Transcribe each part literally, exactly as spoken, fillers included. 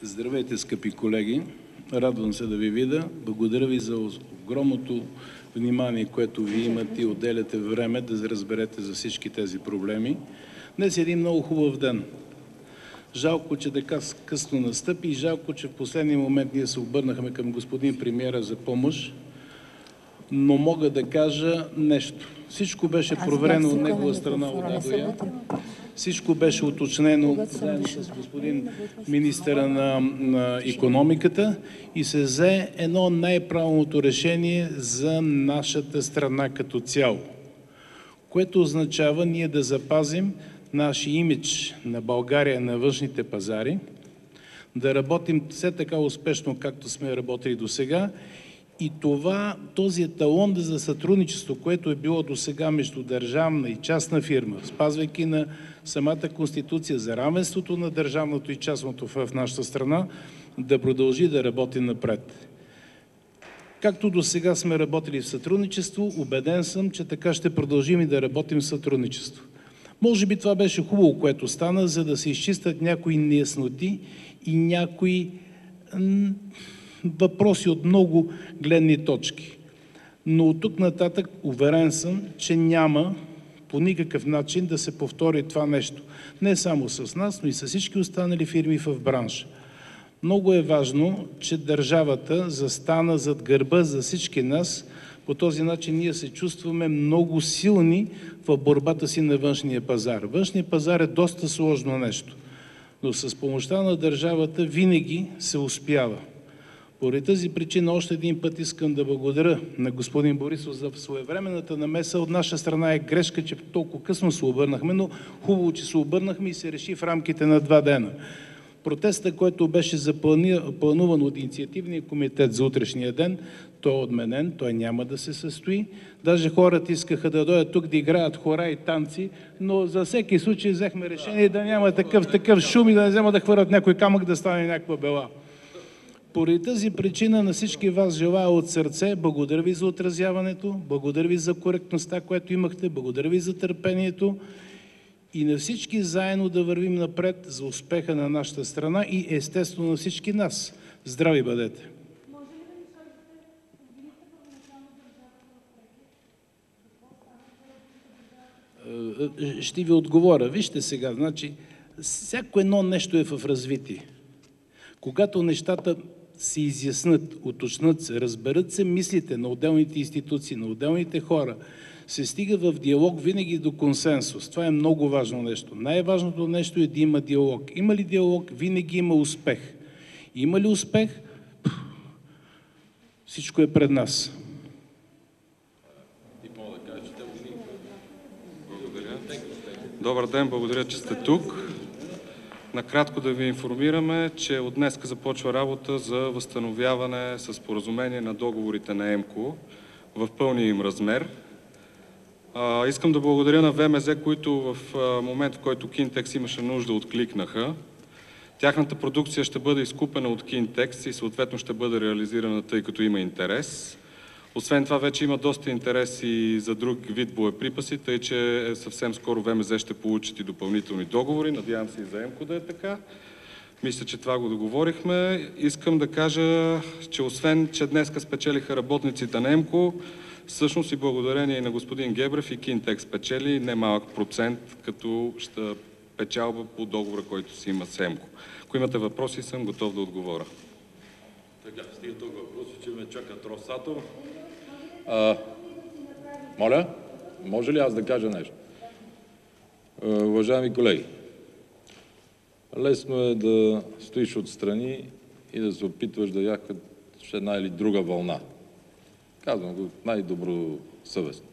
Здравейте, скъпи колеги! Радвам се да ви видя. Благодаря ви за огромното внимание, което ви имате и отделяте време да разберете за всички тези проблеми. Днес е един много хубав ден. Жалко, че така късно настъпи и жалко, че в последния момент ние се обърнахме към господин премиера за помощ, но мога да кажа нещо. Всичко беше проверено от негова страна от А до Я. Всичко беше уточнено заедно с господин министъра на, на икономиката и се взе едно най-правилното решение за нашата страна като цяло, което означава ние да запазим нашия имидж на България на външните пазари, да работим все така успешно, както сме работили до сега. И това, този еталон за сътрудничество, което е било до сега между държавна и частна фирма, спазвайки на самата Конституция за равенството на държавното и частното в нашата страна, да продължи да работи напред. Както до сега сме работили в сътрудничество, убеден съм, че така ще продължим и да работим в сътрудничество. Може би това беше хубаво, което стана, за да се изчистят някои неясноти и някои въпроси от много гледни точки. Но от тук нататък уверен съм, че няма по никакъв начин да се повтори това нещо. Не само с нас, но и с всички останали фирми в бранша. Много е важно, че държавата застана зад гърба за всички нас. По този начин ние се чувстваме много силни в борбата си на външния пазар. Външният пазар е доста сложно нещо, но с помощта на държавата винаги се успява. Поради тази причина още един път искам да благодаря на господин Борисов за своевременната намеса. От наша страна е грешка, че толкова късно се обърнахме, но хубаво, че се обърнахме и се реши в рамките на два дена. Протестът, който беше заплануван от инициативния комитет за утрешния ден, той е отменен, той няма да се състои. Даже хората искаха да дойдат тук да играят хора и танци, но за всеки случай взехме решение да няма такъв, такъв шум и да не взема да хвърлят някой камък, да стане някаква бела. Поради тази причина на всички вас желая от сърце, благодаря ви за отразяването, благодаря ви за коректността, която имахте, благодаря ви за търпението и на всички заедно да вървим напред за успеха на нашата страна и естествено на всички нас. Здрави бъдете! Ще ви отговоря. Вижте сега, значи, всяко едно нещо е в развитие. Когато нещата се изяснат, уточнат се, разберат се мислите на отделните институции, на отделните хора, се стига в диалог винаги до консенсус. Това е много важно нещо. Най-важното нещо е да има диалог. Има ли диалог, винаги има успех. Има ли успех, всичко е пред нас. Добър ден, благодаря, че сте тук. Накратко да ви информираме, че от днес започва работа за възстановяване с споразумение на договорите на ЕМКО в пълния им размер. А, искам да благодаря на ВМЗ, които в момент, в който Кинтекс имаше нужда, откликнаха. Тяхната продукция ще бъде изкупена от Кинтекс и съответно ще бъде реализирана, тъй като има интерес. Освен това, вече има доста интерес и за друг вид боеприпаси, тъй че съвсем скоро ВМЗ ще получат и допълнителни договори. Надявам се и за ЕМКО да е така. Мисля, че това го договорихме. Искам да кажа, че освен, че днес спечелиха работниците на ЕМКО, всъщност и благодарение на господин Гебрев и Кинтекс спечели немалък процент, като ще печалба по договора, който си има с ЕМКО. Ако имате въпроси, съм готов да отговоря. Така, стига толкова въпроси, че ме чакат Росатом. А, моля, може ли аз да кажа нещо? А, уважаеми колеги, лесно е да стоиш отстрани и да се опитваш да яхаш една или друга вълна. Казвам го най-добро съвестно.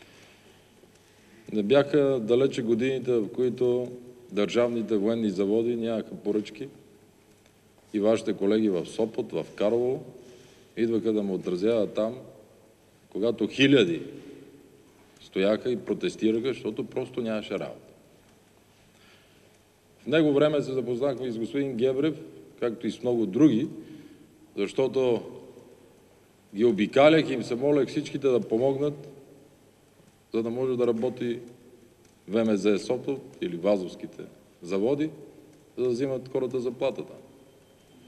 Не бяха далече годините, в които държавните военни заводи нямаха поръчки и вашите колеги в Сопот, в Карлово идваха да му отразяват там, когато хиляди стояха и протестираха, защото просто нямаше работа. В него време се запознахме и с господин Гебрев, както и с много други, защото ги обикалях и им се молех всичките да помогнат, за да може да работи ВМЗ Сопот или Вазовските заводи, за да взимат хората заплатата.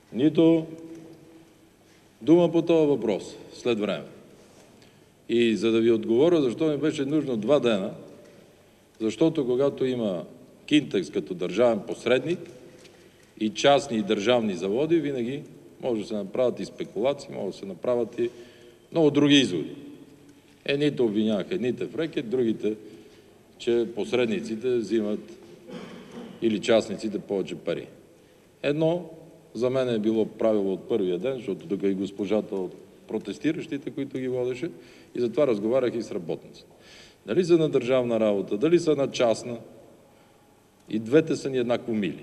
нито дума по този въпрос след време. И за да ви отговоря, защо ми беше нужно два дена, защото когато има Кинтекс като държавен посредник и частни и държавни заводи, винаги може да се направят и спекулации, може да се направят и много други изводи. Едните обвиняваха едните в рекет, другите, че посредниците взимат или частниците повече пари. Едно за мен е било правило от първия ден, защото тук и госпожата от протестиращите, които ги водеше, и затова разговарях и с работниците. Дали са на държавна работа, дали са на частна, и двете са ни еднакво мили.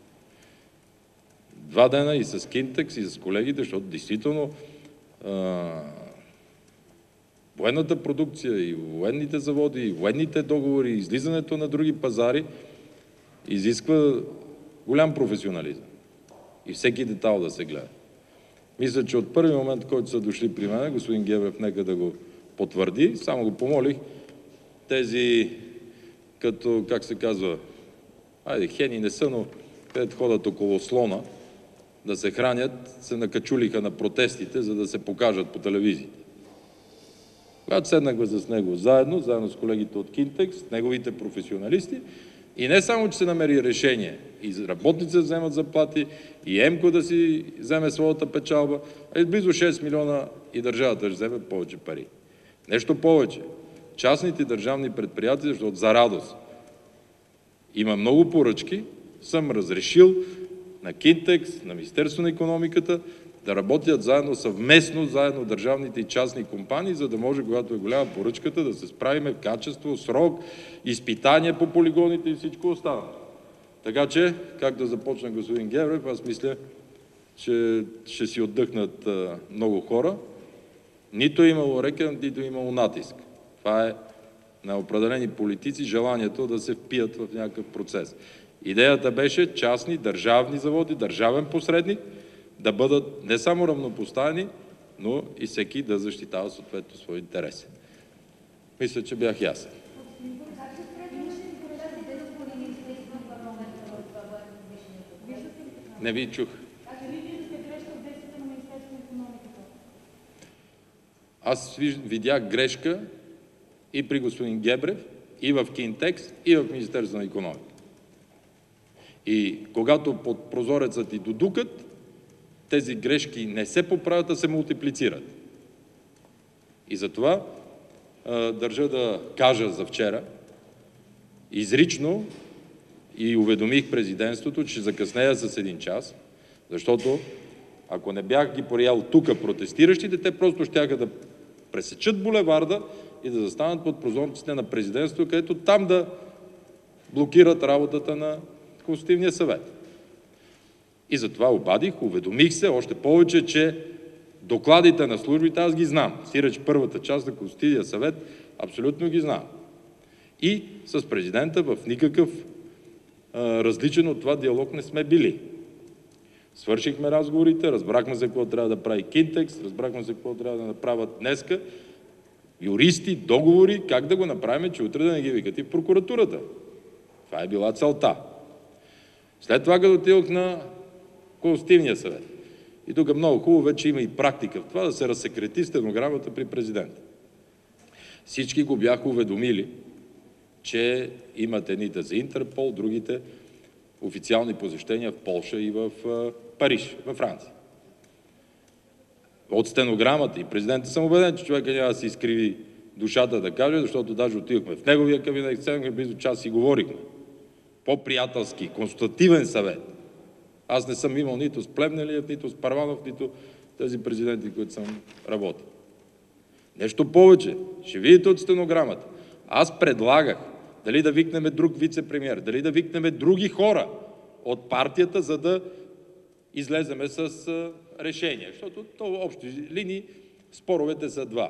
Два дена и с Кинтекс, и с колегите, защото действително а, военната продукция, и военните заводи, и военните договори, и излизането на други пазари изисква голям професионализъм. И всеки детал да се гледа. Мисля, че от първи момент, който са дошли при мен, господин Гебрев, нека да го потвърди, само го помолих, тези, като, как се казва, айде, хени не са, но където ходят около слона, да се хранят, се накачулиха на протестите, за да се покажат по телевизията. Когато седнахме с него заедно, заедно с колегите от Кинтекс, неговите професионалисти, и не само, че се намери решение, и работници да вземат заплати, и ЕМКО да си вземе своята печалба, а и близо шест милиона и държавата ще вземе повече пари. Нещо повече. Частните държавни предприятия, защото за радост има много поръчки, съм разрешил на Кинтекс, на Министерство на икономиката да работят заедно, съвместно, заедно държавните и частни компании, за да може, когато е голяма поръчката, да се справиме в качество, срок, изпитания по полигоните и всичко останало. Така че, както започна господин Гебрев, аз мисля, че ще си отдъхнат много хора. Нито е имало рекет, нито е имало натиск. Това е на определени политици желанието да се впият в някакъв процес. Идеята беше частни, държавни заводи, държавен посредник да бъдат не само равнопоставени, но и всеки да защитава съответно свои интереси. Мисля, че бях ясен. Не ви чух. Аз видях грешка и при господин Гебрев, и в Кинтекс, и в Министерство на икономика. И когато под прозорецът ти додукат, тези грешки не се поправят, а се мултиплицират. И затова а, държа да кажа за вчера, изрично и уведомих президентството, че закъснея с един час, защото ако не бях ги пориял тук протестиращите, те просто щяха да пресечат булеварда и да застанат под прозорците на президентството, където там да блокират работата на Консултативния съвет. И затова обадих, уведомих се, още повече, че докладите на службите аз ги знам. Сиреч първата част на Консултативния съвет абсолютно ги знам. И с президента в никакъв а, различен от това диалог не сме били. Свършихме разговорите, разбрахме се какво трябва да прави Кинтекс, разбрахме се какво трябва да направят днеска, юристи, договори, как да го направим, че утре да не ги викат и в прокуратурата. Това е била целта. След това, като отидох на Консултативния съвет. И тук много хубаво, вече има и практика в това да се разсекрети стенограмата при президента. Всички го бяха уведомили, че имат едните за Интерпол, другите официални посещения в Полша и в Париж, във Франция. От стенограмата и президента съм убеден, че човека няма да се изкриви душата да каже, защото даже отидохме в неговия кабинет, седнахме близо час и говорихме. По-приятелски, консултативен съвет. Аз не съм имал нито с Плевнелиев, нито с Първанов, нито тези президенти, които съм работил. Нещо повече. Ще видите от стенограмата. Аз предлагах дали да викнем друг вице-премиер, дали да викнем други хора от партията, за да излеземе с решение. Защото то в общи линии споровете са два.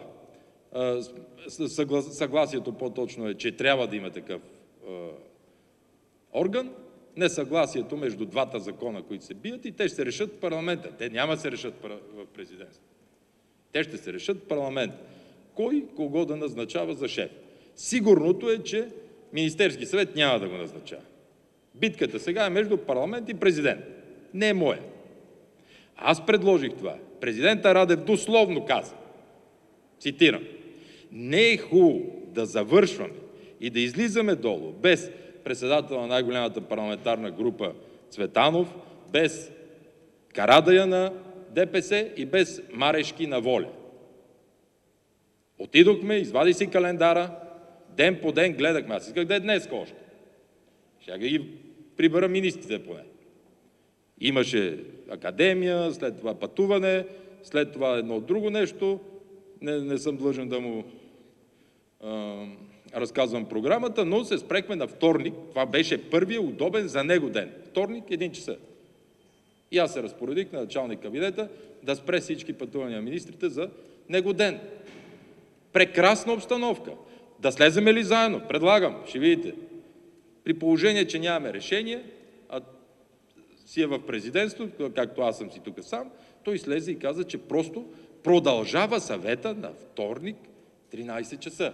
Съгласието по-точно е, че трябва да има такъв орган, несъгласието между двата закона, които се бият, и те ще се решат в парламента. Те няма да се решат в президентството. Те ще се решат в парламента. Кой кого да назначава за шеф? Сигурното е, че Министерски съвет няма да го назначава. Битката сега е между парламент и президент. Не е моя. Аз предложих това. Президента Радев дословно каза, цитирам: не е хубаво да завършваме и да излизаме долу без председател на най-голямата парламентарна група Цветанов, без Карадайъ на ДПС и без Марешки на ВОЛЯ. Отидохме, извади си календара, ден по ден гледахме. Аз исках да е днес още. Ще ги прибера министрите поне. Имаше академия, след това пътуване, след това едно друго нещо. Не, не съм длъжен да му а, разказвам програмата, но се спрехме на вторник. Това беше първия удобен за него ден. Вторник, един часа. И аз се разпоредих на началник кабинета да спре всички пътувания на министрите за него ден. Прекрасна обстановка. Да слеземе ли заедно? Предлагам, ще видите. При положение, че нямаме решение, а си е в президентството, както аз съм си тук сам, той слезе и каза, че просто продължава съвета на вторник, тринайсет часа.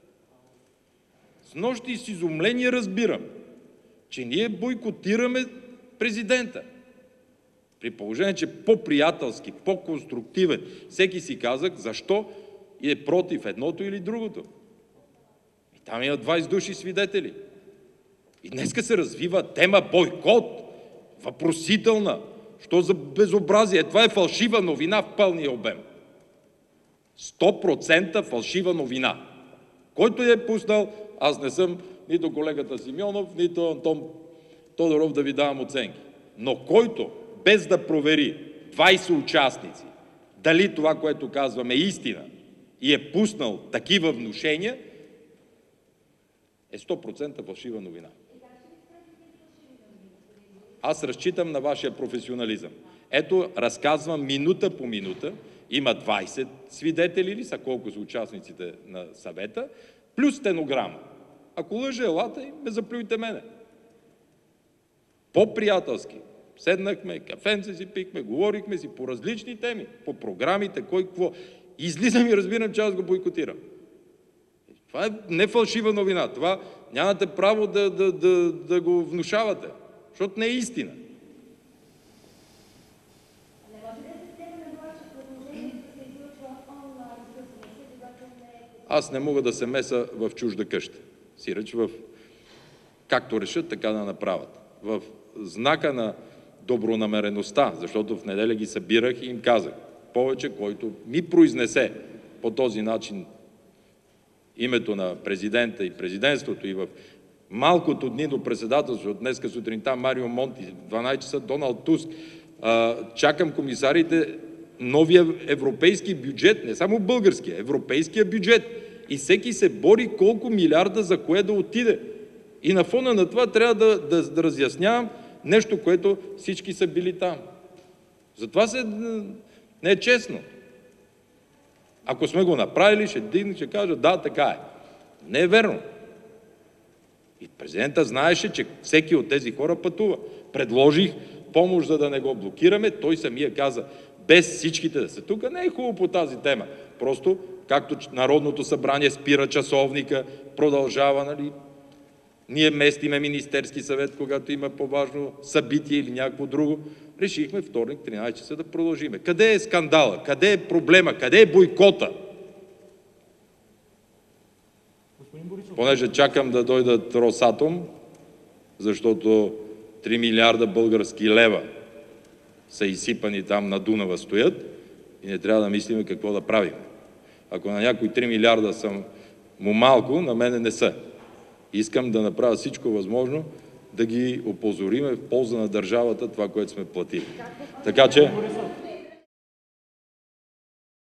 С нощи с изумление разбирам, че ние бойкотираме президента. При положение, че по-приятелски, по-конструктивен, всеки си казах защо и е против едното или другото. И там има двайсет души свидетели. И днеска се развива тема бойкот, въпросителна. Що за безобразие? Това е фалшива новина в пълния обем. сто процента фалшива новина. Който я е пуснал, аз не съм нито колегата Симеонов, нито Антон Тодоров да ви давам оценки. Но който, без да провери двайсет участници, дали това, което казваме, е истина и е пуснал такива внушения, е сто процента фалшива новина. Аз разчитам на вашия професионализъм. Ето, разказвам минута по минута. Има двайсет свидетели ли са, колко са участниците на съвета, плюс стенограма. Ако лъжа, елата и ме заплюйте мене. По-приятелски. Седнахме, кафенце си пихме, говорихме си по различни теми, по програмите, кой какво. Излизам и разбирам, че аз го бойкотирам. Това е не фалшива новина. Това нямате право да, да, да, да го внушавате, защото не е истина. Аз не мога да се меса в чужда къща. Сиреч в както решат, така да направят. В знака на добронамереността, защото в неделя ги събирах и им казах, повече, който ми произнесе по този начин името на президента и президентството и в малкото дни до председателството, днеска сутринта Марио Монти, дванайсет часа Доналд Туск, чакам комисарите, новия европейски бюджет, не само българския, европейския бюджет. И всеки се бори колко милиарда за кое да отиде. И на фона на това трябва да, да, да разяснявам нещо, което всички са били там. Затова се, не е честно. Ако сме го направили, ще дигне, ще кажа, да, така е. Не е верно. И президента знаеше, че всеки от тези хора пътува. Предложих помощ, за да не го блокираме. Той самия каза, без всичките да са тук, не е хубаво по тази тема. Просто, както Народното събрание спира часовника, продължава, нали? Ние местиме Министерски съвет, когато има по-важно събитие или някакво друго. Решихме вторник, тринайсет часа да продължиме. Къде е скандала? Къде е проблема? Къде е бойкота? Понеже чакам да дойдат Росатом, защото три милиарда български лева са изсипани там на Дунава стоят и не трябва да мислим какво да правим. Ако на някои три милиарда са му малко, на мене не са. Искам да направя всичко възможно да ги опозориме в полза на държавата това, което сме платили. Така че